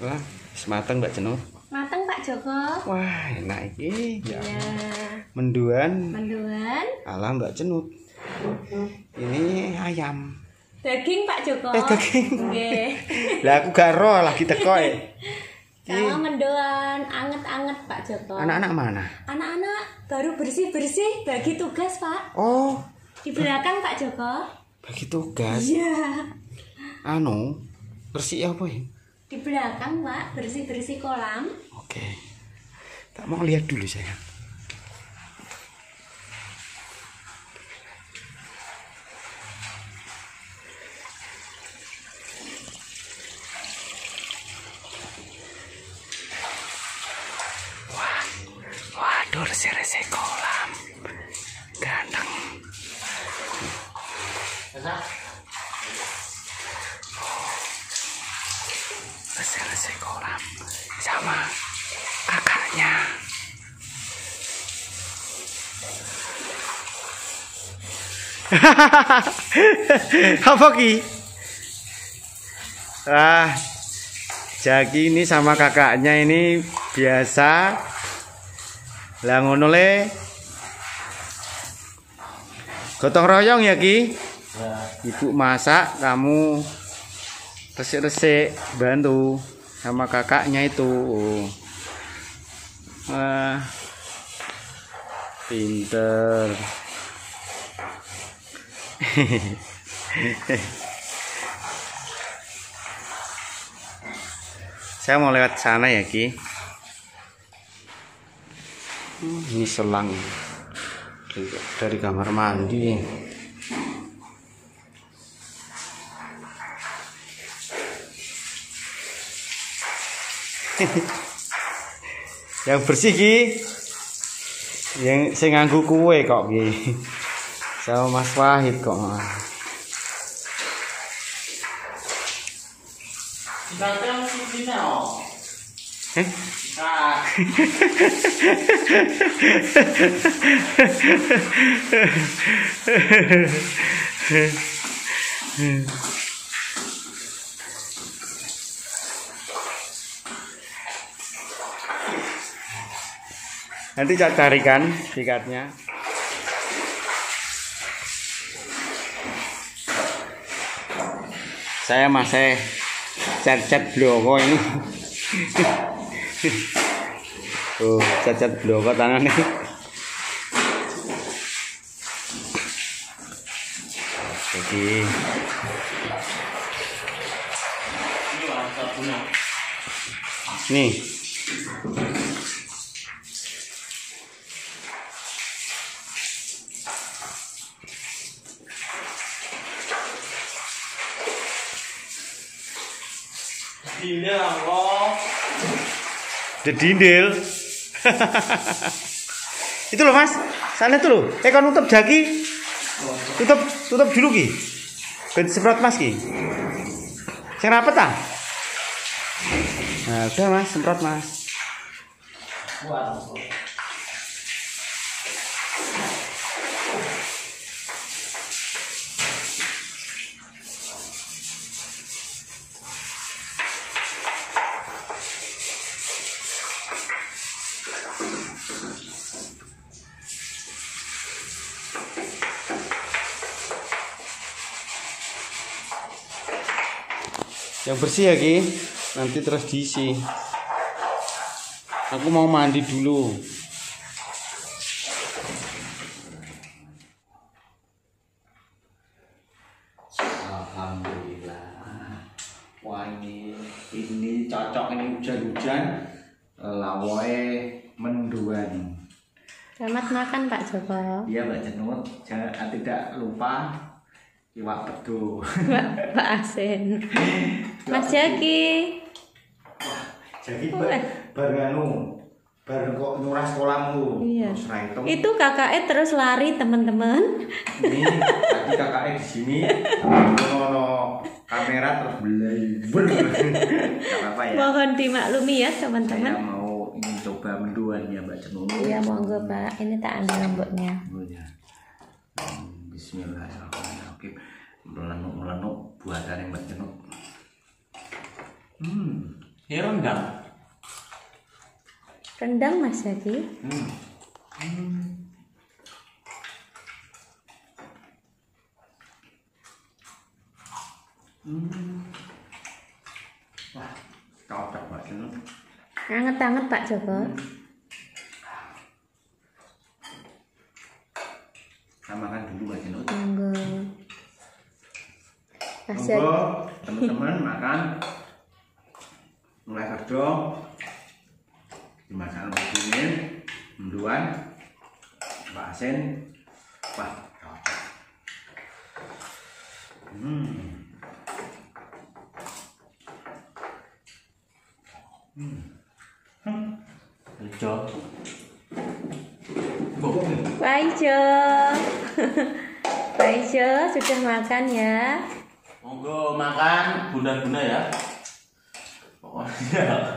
Wah, semateng Mbak Cenut. Mateng Pak Joko. Wah, enak iki. Ya. Menduan. Menduan. Ala Mbak Cenut. Ini ayam. Daging Pak Joko. Daging. Nggih. Lah aku gak roh lagi teko e. Kalau mendoan anget-anget Pak Joko. Anak-anak mana? Anak-anak baru bersih-bersih bagi tugas Pak. Oh, Di belakang Pak Joko. bagi tugas. Iya. Anu, bersih apa ya? Di belakang Pak, bersih-bersih kolam. Oke. Tak mau lihat dulu saya. Waduh, resik-resik kolam. Ganteng. Resik-resik kolam sama kakaknya. Apa ki? Jaki ini sama kakaknya ini biasa lah ngono le. Gotong royong ya ki? Ibu masak, kamu resik-resik bantu sama kakaknya itu. Pinter. Saya mau lewat sana ya ki. Ini selang dari kamar mandi. Yang bersih ki, yang saya nganggu kue kok ki, sama Mas Wahid kok. Nanti saya carikan tiketnya. Saya masih cat-cat bloko ini. Tuh, cat-cat bloko tangannya. Oke. Nih. Dindel Allah. Dedindel. Itu loh Mas, sana itu loh. Kan nutup jaki. Tutup dulu ki. Ben semprot Mas ki. Sing rapet ah. Nah, udah Mas, semprot Mas. Yang bersih ya ki, nanti terus diisi. Aku mau mandi dulu. Alhamdulillah. Wah ini cocok ini hujan-hujan. Lawoe menduan. Selamat makan Pak Joko. Iya Mbak Cenut, jangan tidak lupa iwak pedu. Pak Asin. Mas Jaki. Jadi bareng kok nyurah sekolahmu. Iya. Terus Itu kakaknya terus lari teman-teman. ini tadi kakaknya di sini ono kamera terus belajar. Gak apa-apa ya. Mohon dimaklumi ya Saya teman-teman. mau ingin coba menduan ya Mbak Cenut. Iya monggo Pak. Ini tak ambil lomboknya. Bismillahirrahmanirrahim. Melenuk buatan yang Mbak Cenut. Ini rendang. Rendang Mas Jaki. Wah, cocok Mbak Jeno. Anget-anget Pak Joko. Kita makan dulu Mbak Jeno. Monggo. Mas Jaki. Monggo teman-teman makan. Mulai kerja. Dimakan begini, menduan, Mbak Asin. Wah, cocok. Hijau. Pak Ijo. Pak Ijo sudah makan ya. Monggo makan bunda-bunda ya. Pokoknya.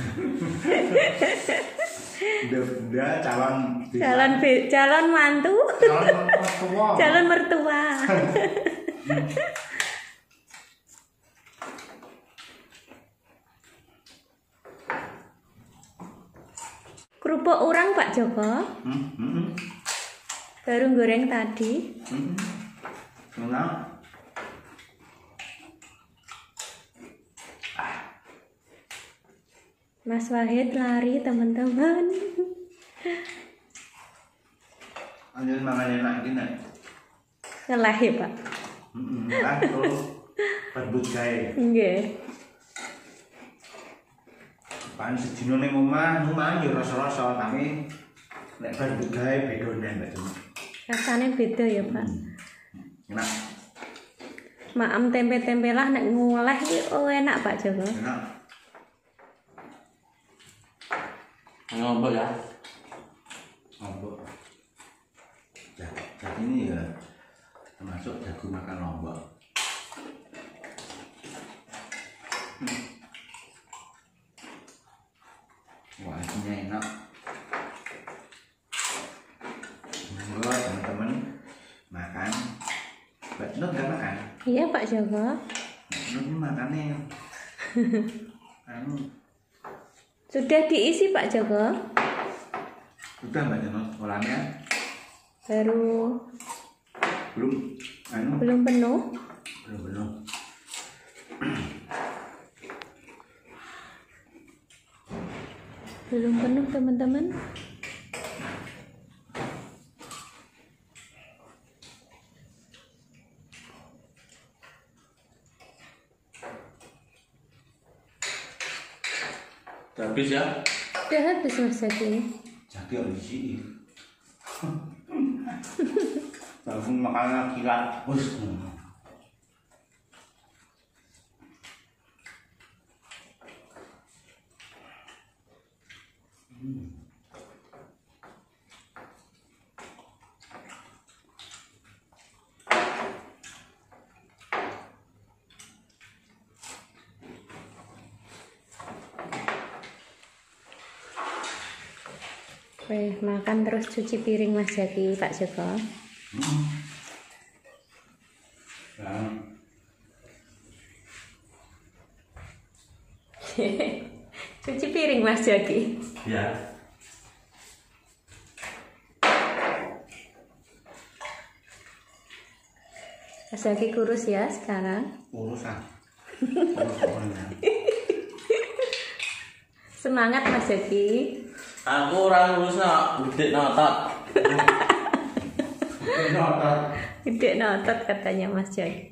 Bunda calon Calon mantu. calon mertua. Calon mertua. Kerupuk urang Pak Joko. Baru goreng tadi. Enak. Mas Wahid lari teman-teman. Anjir makan enak gini. Ngelah ya Pak. Kan terus berbut gawe. Nggih. Pan sedina ning omah yo rasa-rasa tapi nek berbut gawe bedone Mbak Jeno. Rasanya beda ya Pak. Enak. Maem tempe-tempe lah nek ngoleh iki enak Pak Joko. Enak. Ngobrol ya. Lombok. Jadi ini ya termasuk jago makan lombok. Wah, ini enak. Monggo teman-teman makan. Mbak Jeno nggak makan? Iya Pak Joko. Mbak Jeno ini makannya Sudah diisi Pak Joko. Sudah Mbak Jeno olahnya Baru belum belum penuh. belum Belum penuh teman-teman. Habis ya. Udah habis Mas Jaki. jadi isi langsung makan kilat bos. Oke, makan terus cuci piring Mas Jaki Pak Joko. Cuci piring Mas Jaki. Ya. Mas Jaki kurus ya sekarang. Urusan Semangat Mas Jaki. Aku orang lurusnya gede notot. Gede notot katanya Mas Jaki.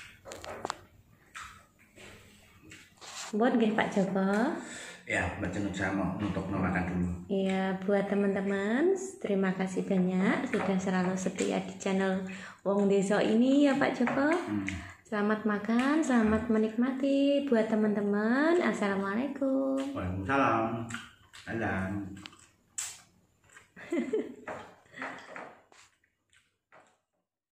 Buat nggih Pak Joko. ya Mbak Jeno saya mau nutup makan dulu. Iya, buat teman-teman, terima kasih banyak sudah selalu setia di channel Wong Deso ini ya Pak Joko. Selamat makan, selamat menikmati buat teman-teman. Assalamualaikum. Waalaikumsalam. Salam.